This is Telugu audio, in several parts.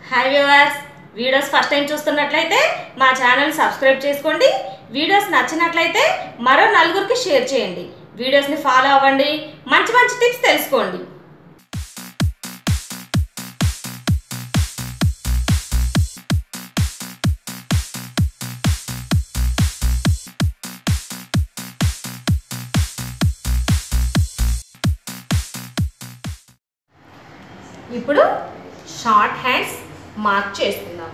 Hi viewers, videos first time చూస్తున్నట్లయితే మా ఛానల్ సబ్స్క్రైబ్ చేసుకోండి. వీడియోస్ నచ్చినట్లయితే మరో నలుగురికి షేర్ చేయండి. వీడియోస్ని ఫాలో అవ్వండి, మంచి మంచి టిప్స్ తెలుసుకోండి. ఇప్పుడు షార్ట్ హ్యాండ్స్ మార్క్ చేసుకుందాం.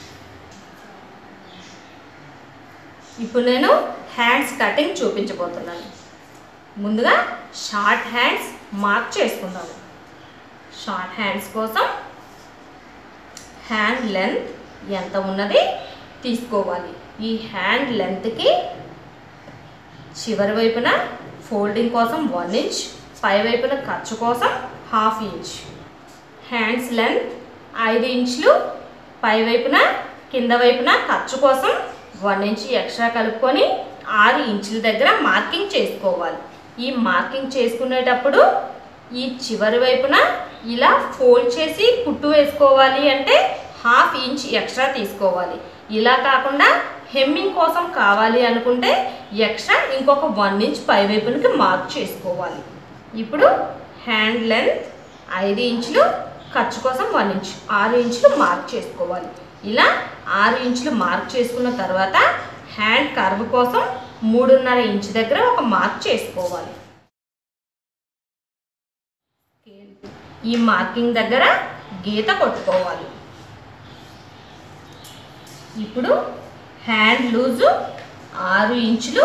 ఇప్పుడు నేను హ్యాండ్స్ కటింగ్ చూపించబోతున్నాను. ముందుగా షార్ట్ హ్యాండ్స్ మార్క్ చేసుకుందాము. షార్ట్ హ్యాండ్స్ కోసం హ్యాండ్ లెంత్ ఎంత ఉన్నది తీసుకోవాలి. ఈ హ్యాండ్ లెంత్కి చివరి వైపున ఫోల్డింగ్ కోసం 1 ఇంచ్, పై వైపున ఖర్చు కోసం 1/2 ఇంచ్. హ్యాండ్స్ లెంత్ 5 ఇంచులు, పై వైపున కింద వైపున ఖర్చు కోసం 1 ఇంచ్ ఎక్స్ట్రా కలుపుకొని 6 ఇంచుల దగ్గర మార్కింగ్ చేసుకోవాలి. ఈ మార్కింగ్ చేసుకునేటప్పుడు ఈ చివరి వైపున ఇలా ఫోల్డ్ చేసి కుట్టు వేసుకోవాలి అంటే 1/2 ఇంచ్ ఎక్స్ట్రా తీసుకోవాలి. ఇలా కాకుండా హెమ్మింగ్ కోసం కావాలి అనుకుంటే ఎక్స్ట్రా ఇంకొక 1 ఇంచ్ పై వైపునకి మార్క్ చేసుకోవాలి. ఇప్పుడు హ్యాండ్ లెంత్ 5 ఇంచులు, ఖర్చు కోసం 1 ఇంచ్, 6 ఇంచులు మార్క్ చేసుకోవాలి. ఇలా 6 ఇంచులు మార్క్ చేసుకున్న తర్వాత హ్యాండ్ కర్వ్ కోసం 3.5 ఇంచ్ దగ్గర ఒక మార్క్ చేసుకోవాలి. ఈ మార్కింగ్ దగ్గర గీత కొట్టుకోవాలి. ఇప్పుడు హ్యాండ్ లూజు 6 ఇంచులు,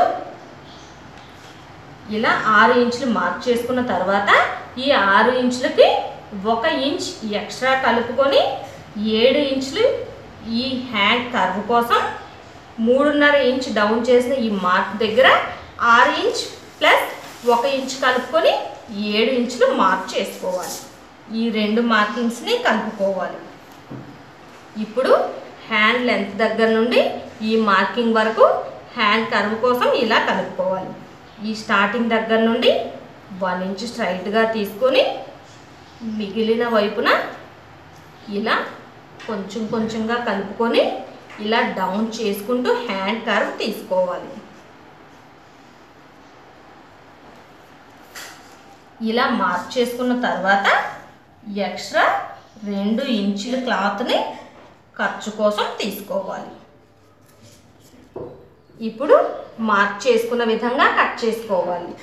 ఇలా 6 ఇంచులు మార్క్ చేసుకున్న తర్వాత ఈ 6 ఇంచులకి 1 ఇంచ్ ఎక్స్ట్రా కలుపుకొని 7 ఇంచులు ఈ హ్యాండ్ కర్వ్ కోసం 3.5 ఇంచ్ డౌన్ చేసిన ఈ మార్క్ దగ్గర 6 ఇంచ్ ప్లస్ 1 ఇంచ్ కలుపుకొని 7 ఇంచులు మార్క్ చేసుకోవాలి. ఈ రెండు మార్కింగ్స్ని కలుపుకోవాలి. ఇప్పుడు హ్యాండ్ లెంత్ దగ్గర నుండి ఈ మార్కింగ్ వరకు హ్యాండ్ కర్వ్ కోసం ఇలా కలుపుకోవాలి. ఈ స్టార్టింగ్ దగ్గర నుండి 1 ఇంచ్ స్ట్రైట్గా తీసుకొని మిగిలిన వైపున ఇలా కొంచెం కొంచెంగా కలుపుకొని ఇలా డౌన్ చేసుకుంటూ హ్యాండ్ కర్వ్ తీసుకోవాలి. ఇలా మార్క్ చేసుకున్న తర్వాత ఎక్స్ట్రా 2 ఇంచుల క్లాత్ని ఖర్చు కోసం తీసుకోవాలి. ఇప్పుడు మార్క్ చేసుకున్న విధంగా కట్ చేసుకోవాలి.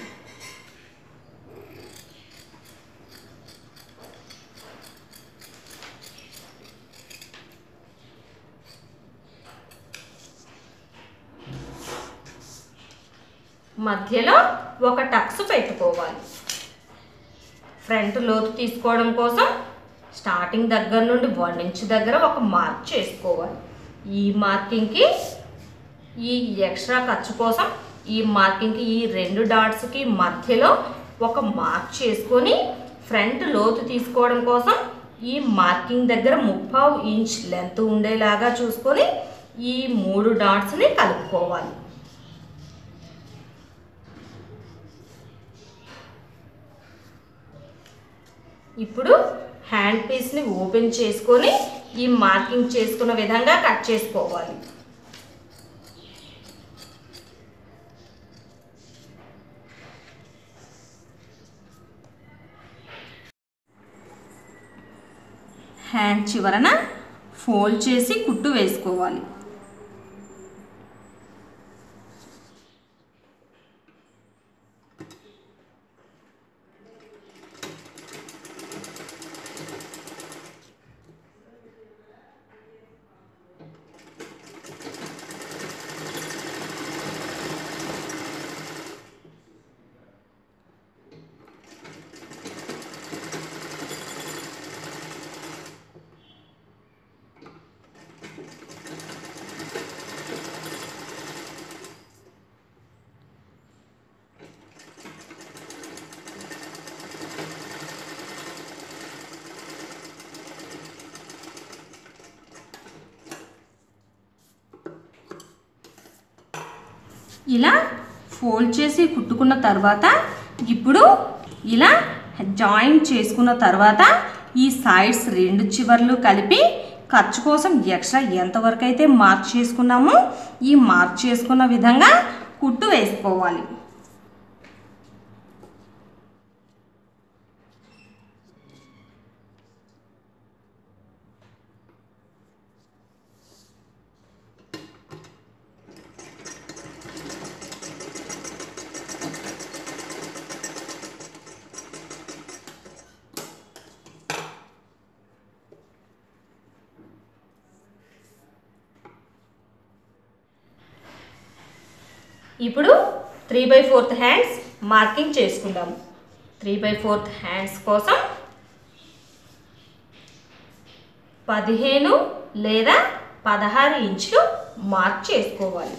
మధ్యలో ఒక టక్స్ పెట్టుకోవాలి. ఫ్రంట్ లోతు తీసుకోవడం కోసం స్టార్టింగ్ దగ్గర నుండి 1 ఇంచ్ దగ్గర ఒక మార్క్ చేసుకోవాలి. ఈ మార్కింగ్కి ఈ ఎక్స్ట్రా ఖర్చు కోసం ఈ మార్కింగ్కి ఈ 2 డాట్స్కి మధ్యలో ఒక మార్క్ చేసుకొని ఫ్రంట్ లోతు తీసుకోవడం కోసం ఈ మార్కింగ్ దగ్గర 3/4 ఇంచ్ లెంత్ ఉండేలాగా చూసుకొని ఈ 3 డాట్స్ని కలుపుకోవాలి. ఇప్పుడు హ్యాండ్ పీస్ని ఓపెన్ చేసుకొని ఈ మార్కింగ్ చేసుకున్న విధంగా కట్ చేసుకోవాలి. హ్యాండ్ చివరన ఫోల్డ్ చేసి కుట్టు వేసుకోవాలి. ఇలా ఫోల్డ్ చేసి కుట్టుకున్న తర్వాత ఇప్పుడు ఇలా జాయింట్ చేసుకున్న తర్వాత ఈ సైడ్స్ రెండు చివర్లు కలిపి ఖర్చు కోసం ఎక్స్ట్రా ఎంతవరకు అయితే మార్క్ చేసుకున్నామో ఈ మార్క్ చేసుకున్న విధంగా కుట్టు వేసుకోవాలి. ఇప్పుడు 3/4 హ్యాండ్స్ మార్కింగ్ చేసుకుందాం. 3/4 హ్యాండ్స్ కోసం 15 లేదా 16 ఇంచులు మార్క్ చేసుకోవాలి.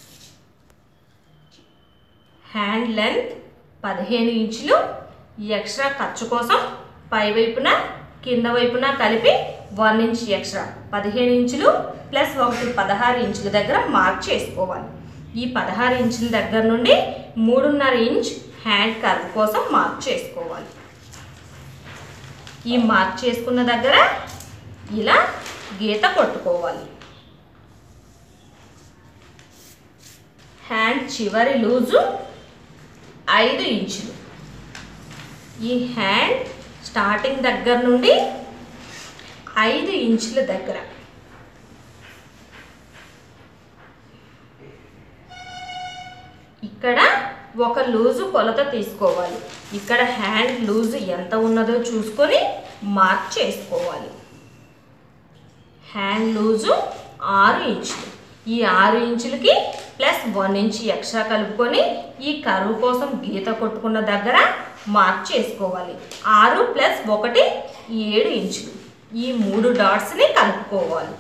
హ్యాండ్ లెంత్ 15 ఇంచులు. ఎక్స్ట్రా ఖర్చు కోసం పై వైపున కింద వైపున కలిపి 1 ఇంచ్ ఎక్స్ట్రా 15 ఇంచులు ప్లస్ 1 16 ఇంచుల దగ్గర మార్క్ చేసుకోవాలి. ఈ 16 ఇంచుల దగ్గర నుండి 3.5 ఇంచ్ హ్యాండ్ కర్వ్ కోసం మార్క్ చేసుకోవాలి. ఈ మార్క్ చేసుకున్న దగ్గర ఇలా గీత కొట్టుకోవాలి. హ్యాండ్ చివరి లూజు 5 ఇంచులు. ఈ హ్యాండ్ స్టార్టింగ్ దగ్గర నుండి 5 ఇంచుల దగ్గర ఇక్కడ ఒక లూజు కొలత తీసుకోవాలి. ఇక్కడ హ్యాండ్ లూజు ఎంత ఉన్నదో చూసుకొని మార్క్ చేసుకోవాలి. హ్యాండ్ లూజు 6 ఇంచులు. ఈ 6 ఇంచులకి ప్లస్ 1 ఇంచ్ ఎక్స్ట్రా కలుపుకొని ఈ కర్వ్ కోసం గీత కొట్టుకున్న దగ్గర మార్క్ చేసుకోవాలి. 6 ప్లస్ 1 7 ఇంచులు. ఈ 3 డాట్స్ని కలుపుకోవాలి.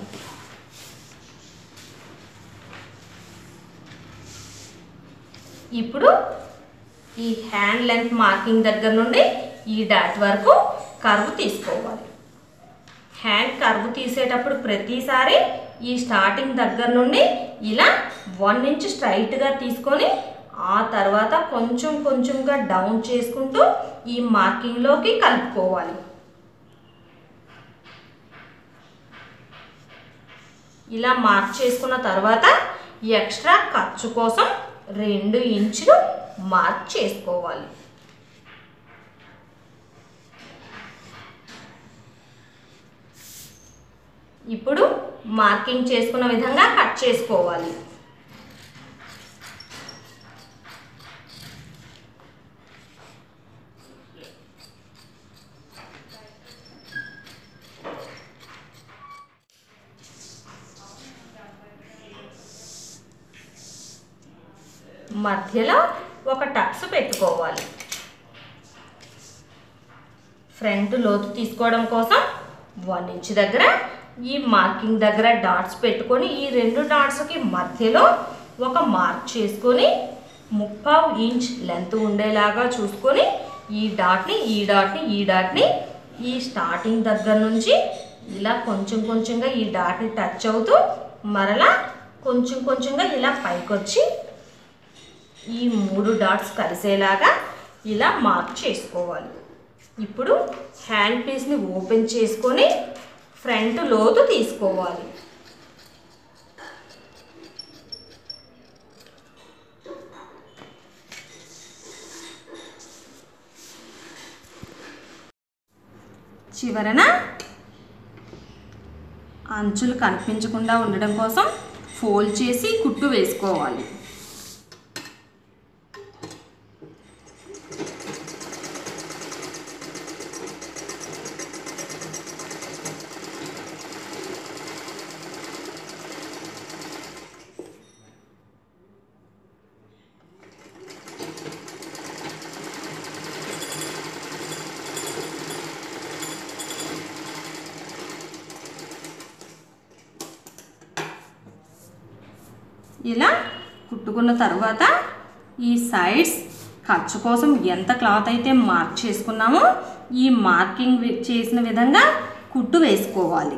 ఇప్పుడు ఈ హ్యాండ్ లెంత్ మార్కింగ్ దగ్గర నుండి ఈ డాట్ వరకు కర్వ్ తీసుకోవాలి. హ్యాండ్ కర్వ్ తీసేటప్పుడు ప్రతిసారి ఈ స్టార్టింగ్ దగ్గర నుండి ఇలా 1 ఇంచ్ స్ట్రైట్గా తీసుకొని ఆ తర్వాత కొంచెం కొంచెంగా డౌన్ చేసుకుంటూ ఈ మార్కింగ్లోకి కలుపుకోవాలి. ఇలా మార్క్ చేసుకున్న తర్వాత ఎక్స్ట్రా ఖర్చు కోసం 2 ఇంచులు మార్క్ చేసుకోవాలి. ఇప్పుడు మార్కింగ్ చేసుకున్న విధంగా కట్ చేసుకోవాలి. మధ్యలో ఒక టక్స్ పెట్టుకోవాలి. ఫ్రంట్ లోతు తీసుకోవడం కోసం 1 ఇంచ్ దగ్గర ఈ మార్కింగ్ దగ్గర డాట్స్ పెట్టుకొని ఈ 2 డాట్స్కి మధ్యలో ఒక మార్క్ చేసుకొని 3/4 ఇంచ్ లెంత్ ఉండేలాగా చూసుకొని ఈ డాట్ని ఈ స్టార్టింగ్ దగ్గర నుంచి ఇలా కొంచెం కొంచెంగా ఈ డాట్ని టచ్ అవుతూ మరలా కొంచెం కొంచెంగా ఇలా పైకొచ్చి ఈ 3 డాట్స్ కలిసేలాగా ఇలా మార్క్ చేసుకోవాలి. ఇప్పుడు హ్యాండ్ పీస్ని ఓపెన్ చేసుకొని ఫ్రంట్ లోతు తీసుకోవాలి. చివరన అంచులు కనిపించకుండా ఉండడం కోసం ఫోల్డ్ చేసి కుట్టు వేసుకోవాలి. ఇలా కుట్టుకున్న తర్వాత ఈ సైడ్స్ ఖర్చు కోసం ఎంత క్లాత్ అయితే మార్క్ చేసుకున్నామో ఈ మార్కింగ్ చేసిన విధంగా కుట్టు వేసుకోవాలి.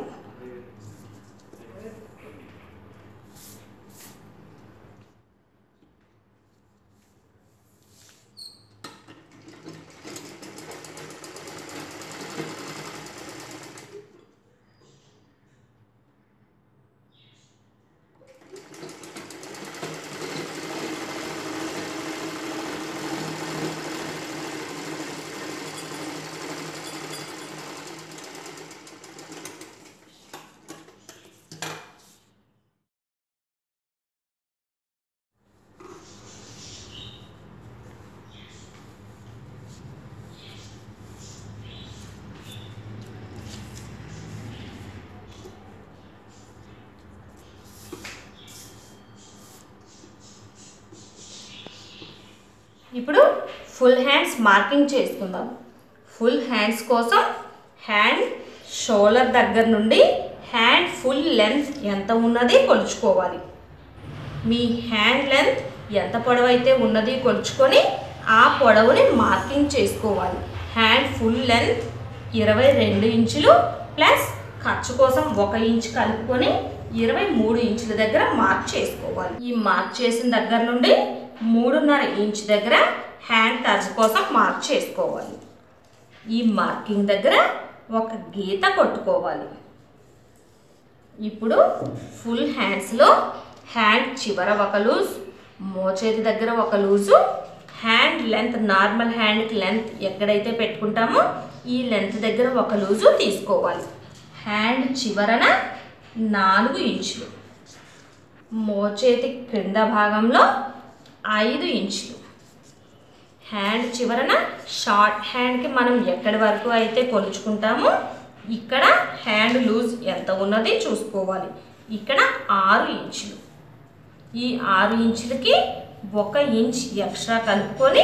ఇప్పుడు ఫుల్ హ్యాండ్స్ మార్కింగ్ చేసుకుందాం. ఫుల్ హ్యాండ్స్ కోసం హ్యాండ్ షోల్డర్ దగ్గర నుండి హ్యాండ్ ఫుల్ లెంత్ ఎంత ఉన్నది కొలుచుకోవాలి. మీ హ్యాండ్ లెంత్ ఎంత పొడవు అయితే ఉన్నది కొలుచుకొని ఆ పొడవుని మార్కింగ్ చేసుకోవాలి. హ్యాండ్ ఫుల్ లెంత్ 22 ఇంచులు ప్లస్ ఖర్చు కోసం 1 ఇంచ్ కలుపుకొని 23 ఇంచుల దగ్గర మార్క్ చేసుకోవాలి. ఈ మార్క్ చేసిన దగ్గర నుండి 3.5 ఇంచ్ దగ్గర హ్యాండ్ ఖర్చు కోసం మార్క్ చేసుకోవాలి. ఈ మార్కింగ్ దగ్గర ఒక గీత కొట్టుకోవాలి. ఇప్పుడు ఫుల్ హ్యాండ్స్లో హ్యాండ్ చివర ఒక లూజ్, మోచేతి దగ్గర ఒక లూజు, హ్యాండ్ లెంత్ నార్మల్ హ్యాండ్కి లెంత్ ఎక్కడైతే పెట్టుకుంటామో ఈ లెంత్ దగ్గర ఒక లూజు తీసుకోవాలి. హ్యాండ్ చివరన 4 ఇంచులు, మోచేతి క్రింద భాగంలో 5 ఇంచులు. హ్యాండ్ చివరన షార్ట్ హ్యాండ్కి మనం ఎక్కడి వరకు అయితే కొలుచుకుంటామో ఇక్కడ హ్యాండ్ లూజ్ ఎంత ఉన్నది చూసుకోవాలి. ఇక్కడ 6 ఇంచులు. ఈ 6 ఇంచులకి 1 ఇంచ్ ఎక్స్ట్రా కలుపుకొని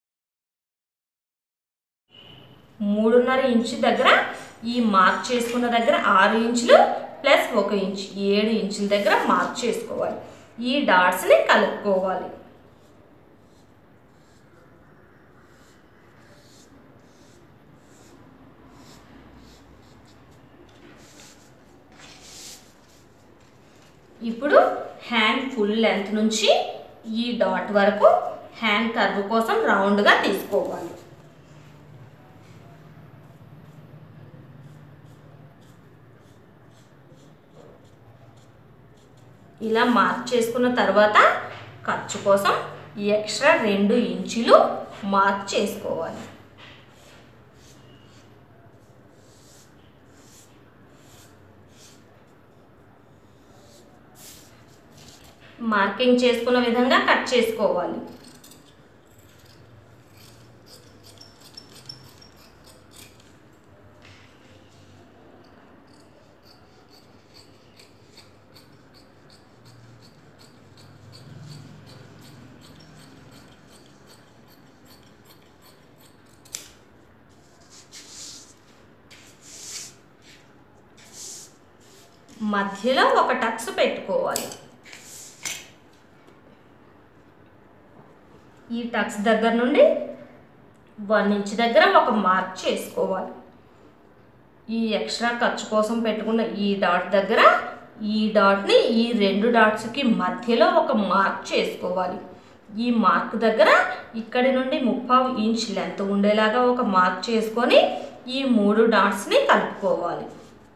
3.5 ఇంచు దగ్గర ఈ మార్క్ చేసుకున్న దగ్గర 6 ఇంచులు ప్లస్ 1 ఇంచ్ 7 ఇంచుల దగ్గర మార్క్ చేసుకోవాలి. ఈ డాట్స్ని కలుపుకోవాలి. ఇప్పుడు హ్యాండ్ ఫుల్ లెంత్ నుంచి ఈ డాట్ వరకు హ్యాండ్ కర్వ్ కోసం రౌండ్గా తీసుకోవాలి. ఇలా మార్క్ చేసుకున్న తర్వాత ఖర్చు కోసం ఎక్స్ట్రా 2 ఇంచులు మార్క్ చేసుకోవాలి. మార్కింగ్ చేసుకున్న విధంగా కట్ చేసుకోవాలి. మధ్యలో ఒక టక్స్ పెట్టుకోవాలి. ఈ టక్స్ దగ్గర నుండి 1 ఇంచ్ దగ్గర ఒక మార్క్ చేసుకోవాలి. ఈ ఎక్స్ట్రా ఖర్చు కోసం పెట్టుకున్న ఈ డాట్ దగ్గర ఈ డాట్ని ఈ 2 డాట్స్కి మధ్యలో ఒక మార్క్ చేసుకోవాలి. ఈ మార్క్ దగ్గర ఇక్కడి నుండి 3/4 ఇంచ్ లెంత్ ఉండేలాగా ఒక మార్క్ చేసుకొని ఈ 3 డాట్స్ని కలుపుకోవాలి.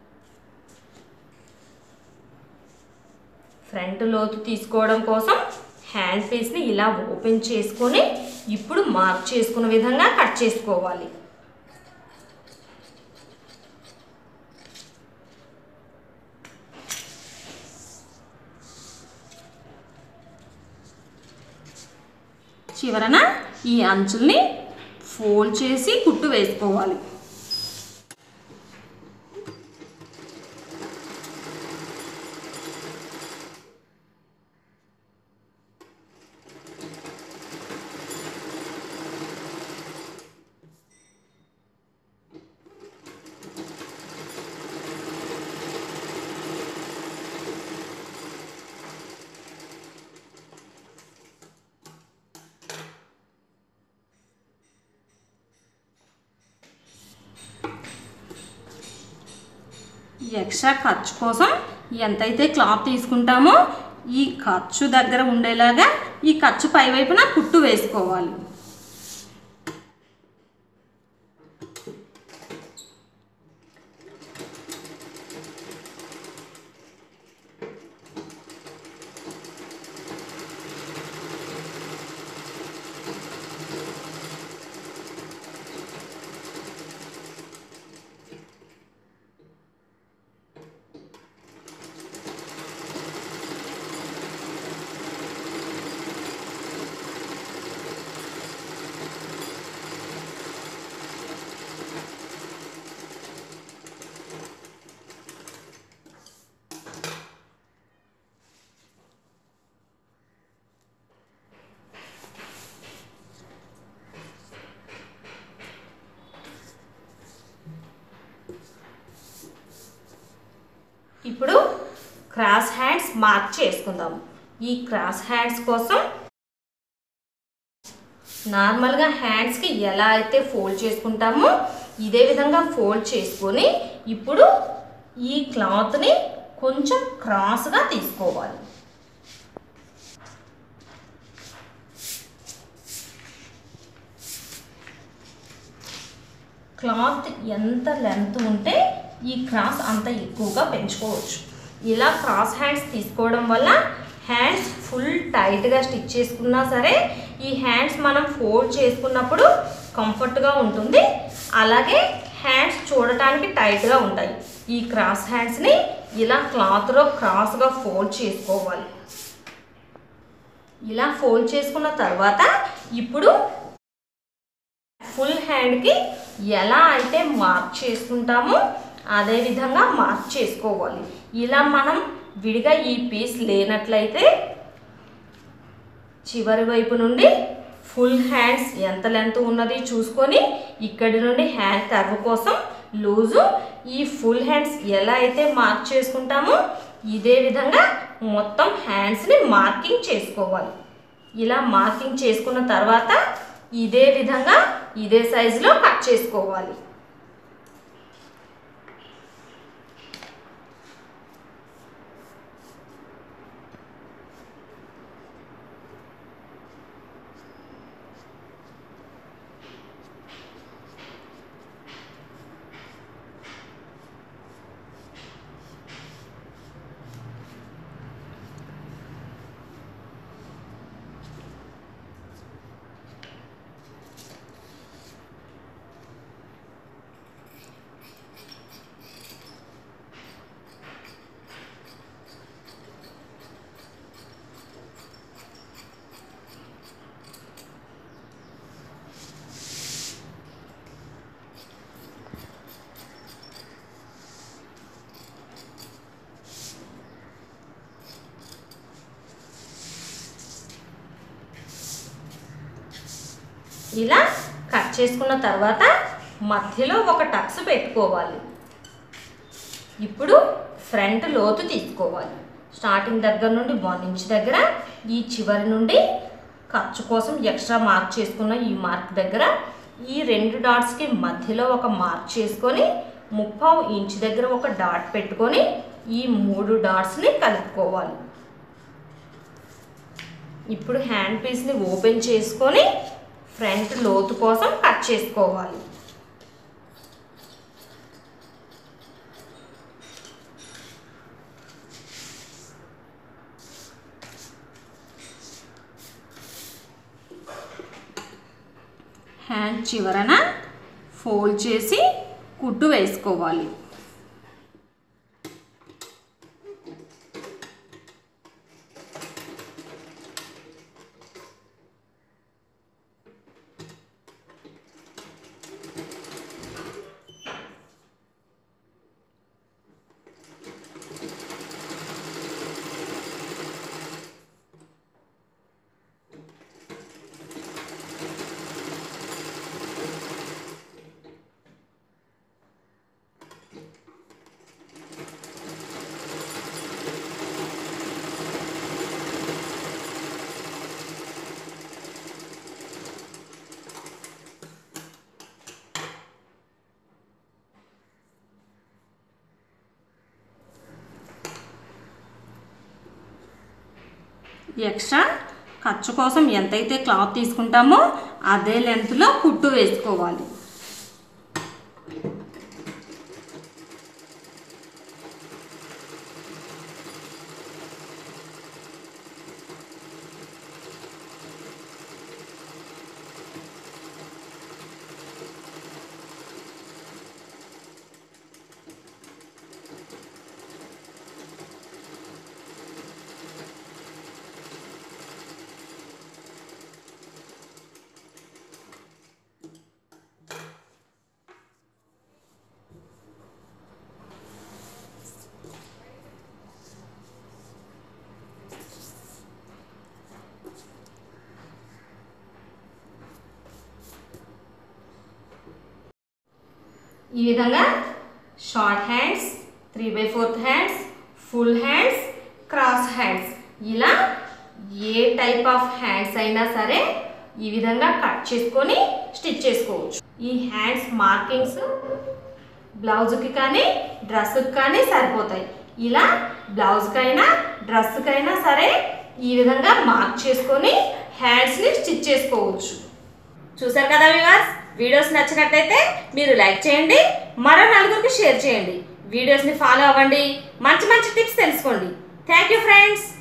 ఫ్రంట్ లోతు తీసుకోవడం కోసం హ్యాండ్ పీస్ని ఇలా ఓపెన్ చేసుకొని ఇప్పుడు మార్క్ చేసుకున్న విధంగా కట్ చేసుకోవాలి. చివరన ఈ అంచుల్ని ఫోల్డ్ చేసి కుట్టు వేసుకోవాలి. ఎక్స్ట్రా ఖర్చు కోసం ఎంతైతే క్లాత్ తీసుకుంటామో ఈ ఖర్చు దగ్గర ఉండేలాగా ఈ ఖర్చు పై వైపున కుట్టు వేసుకోవాలి. క్రాస్ హ్యాండ్స్ మార్క్ చేసుకుందాం. ఈ క్రాస్ హ్యాండ్స్ కోసం నార్మల్గా హ్యాండ్స్కి ఎలా అయితే ఫోల్డ్ చేసుకుంటామో ఇదే విధంగా ఫోల్డ్ చేసుకొని ఇప్పుడు ఈ క్లాత్ని కొంచెం క్రాస్గా తీసుకోవాలి. క్లాత్ ఎంత లెంత్ ఉంటే ఈ క్రాస్ అంత ఎక్కువగా పెంచుకోవచ్చు. ఇలా క్రాస్ హ్యాండ్స్ తీసుకోవడం వల్ల హ్యాండ్స్ ఫుల్ టైట్గా స్టిచ్ చేసుకున్నా సరే ఈ హ్యాండ్స్ మనం ఫోల్డ్ చేసుకున్నప్పుడు కంఫర్ట్గా ఉంటుంది. అలాగే హ్యాండ్స్ చూడటానికి టైట్గా ఉంటాయి. ఈ క్రాస్ హ్యాండ్స్ని ఇలా క్లాత్లో క్రాస్గా ఫోల్డ్ చేసుకోవాలి. ఇలా ఫోల్డ్ చేసుకున్న తర్వాత ఇప్పుడు ఫుల్ హ్యాండ్కి ఎలా అయితే మార్క్ చేసుకుంటామో అదే విధంగా మార్క్ చేసుకోవాలి. ఇలా మనం విడిగా ఈ పీస్ లేనట్లయితే చివరి వైపు నుండి ఫుల్ హ్యాండ్స్ ఎంత లెంత్ ఉన్నది చూసుకొని ఇక్కడి నుండి హ్యాండ్ కర్వ్ కోసం లూజు ఈ ఫుల్ హ్యాండ్స్ ఎలా అయితే మార్క్ చేసుకుంటామో ఇదే విధంగా మొత్తం హ్యాండ్స్ని మార్కింగ్ చేసుకోవాలి. ఇలా మార్కింగ్ చేసుకున్న తర్వాత ఇదే విధంగా ఇదే సైజులో కట్ చేసుకోవాలి. ఇలా కట్ చేసుకున్న తర్వాత మధ్యలో ఒక టక్స్ పెట్టుకోవాలి. ఇప్పుడు ఫ్రంట్ లోతు తీసుకోవాలి. స్టార్టింగ్ దగ్గర నుండి 1 ఇంచ్ దగ్గర ఈ చివరి నుండి ఖర్చు కోసం ఎక్స్ట్రా మార్క్ చేసుకున్న ఈ మార్క్ దగ్గర ఈ 2 డాట్స్కి మధ్యలో ఒక మార్క్ చేసుకొని 3/4 ఇంచ్ దగ్గర ఒక డాట్ పెట్టుకొని ఈ 3 డాట్స్ని కలుపుకోవాలి. ఇప్పుడు హ్యాండ్ పీస్ని ఓపెన్ చేసుకొని ఫ్రంట్ లోతు కోసం కట్ చేసుకోవాలి. హ్యాండ్ చివరన ఫోల్డ్ చేసి కుట్టు వేసుకోవాలి. ఎక్స్ట్రా ఖర్చు కోసం ఎంతైతే క్లాత్ తీసుకుంటామో అదే లెంత్లో కుట్టు వేసుకోవాలి. ఈ విధంగా short hands, 3/4 hands, full hands cross hands. ఇలా ఏ టైప్ ఆఫ్ హ్యాండ్స్ అయినా సరే ఈ విధంగా కట్ చేసుకొని స్టిచ్ చేసుకోవచ్చు. ఈ హ్యాండ్స్ మార్కింగ్స్ బ్లౌజ్కి కానీ డ్రెస్కి కానీ సరిపోతాయి. ఇలా బ్లౌజ్కైనా డ్రెస్కైనా సరే ఈ విధంగా మార్క్ చేసుకొని హ్యాండ్స్ని స్టిచ్ చేసుకోవచ్చు. చూసారు కదా వ్యూవర్స్, వీడియోస్ నచ్చినట్లయితే మీరు లైక్ చేయండి, మరో నలుగురికి షేర్ చేయండి, వీడియోస్ని ఫాలో అవ్వండి, మంచి మంచి టిప్స్ తెలుసుకోండి. Thank you friends.